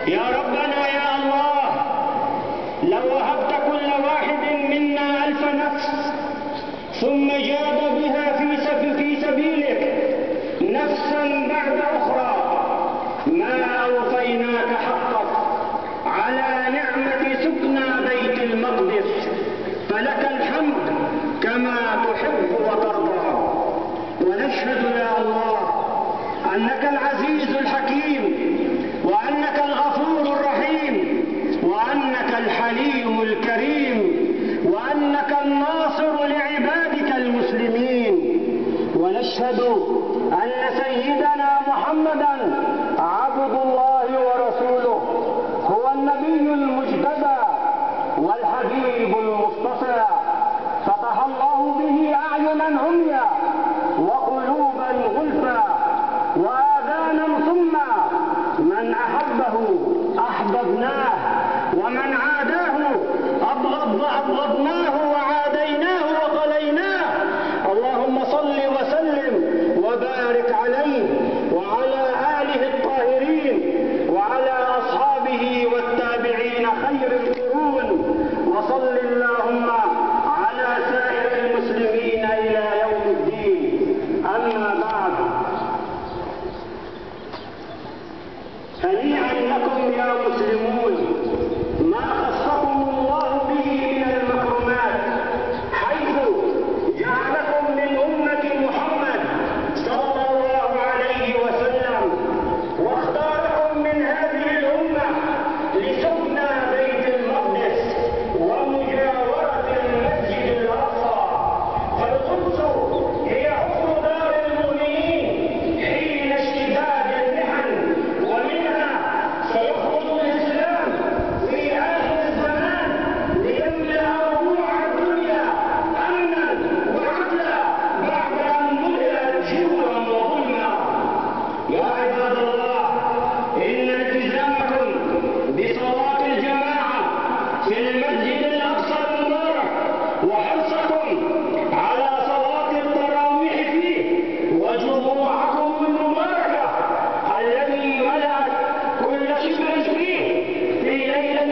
يا ربنا يا الله، لو وهبت كل واحد منا 1000 نفس ثم جاد بها في سبيلك نفسا بعد أخرى ما أوفيناك حقك على نعمة سكنى بيت المقدس، فلك الحمد كما تحب وترضى. ونشهد يا الله أنك العزيز الحكيم، وأنك الغفور الرحيم، وأنك الحليم الكريم، وأنك الناصر لعبادك المسلمين. ونشهد أن سيدنا محمدا عبد الله ورسوله، هو النبي المجتبى والحبيب المصطفى، فتح الله به أعينا عميا وقلوبا غلفا وآذانا صما. من أحبه أحببناه، ومن عاداه أبغضناه وعاديناه وقليناه. اللهم صل وسلم وبارك عليه وعلى آله الطاهرين وعلى أصحابه والتابعين خير القرون، وصل اللهم على سائر المسلمين إلى يوم الدين. أما بعد، هنيئا لكم يا مسلمون ما خصكم الله به من المكرمات، حيث جعلكم من أمة محمد صلى الله عليه وسلم، واختاركم من هذه الأمة لسكنى بيت المقدس ومجاورة المسجد الأقصى. فالقدس هي عقر دار المؤمنين حين اشتداد المحن، ومنها سيخرج الإسلام في آخر الزمان ليملأ ربوع الدنيا أمنا وعدلا بعد أن ملئت جورا وظلما. يا عباد الله، إن التزامكم بصلاة الجماعة في المسجد الأقصى المبارك وحرصكم على صلاة التراويح فيه وجموعكم المباركة الذي ملأت كل شبر فيه في ليلة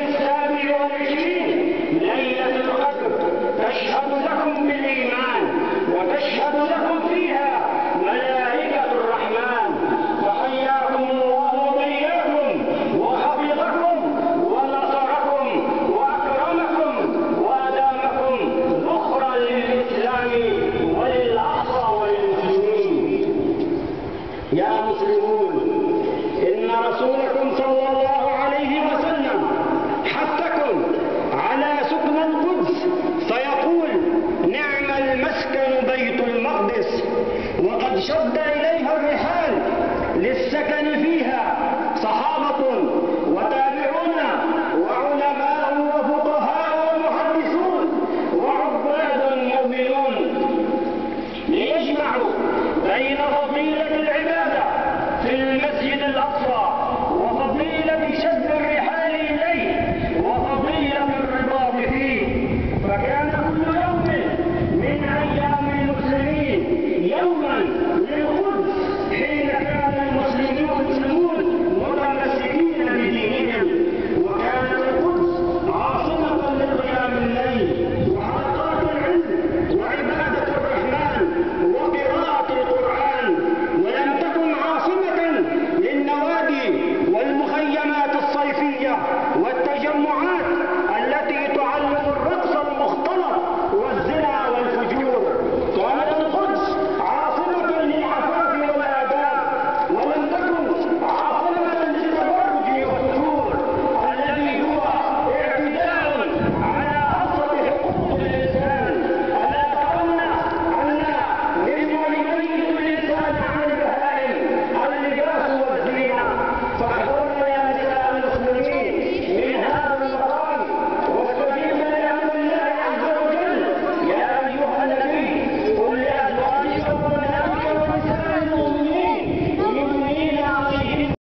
27 ليلة القدر تشهد لكم بالإيمان، وتشهد لكم فيها ملائكة الرحمن. فحياكم الله وبياكم وحفظكم ونصركم وأكرمكم وأدامكم ذخرا للإسلام وللأقصى وللمسلمين. يا مسلمون، إن رسولكم صلى الله عليه وسلم حثكم على سكن القدس، فيقول: نعم المسكن بيت المقدس، وقد شد إليها الرحال للسكن فيها صحابة وتابعون وعلماء وفقهاء ومحدثون وعباد مؤمنون، ليجمعوا بين فضيلة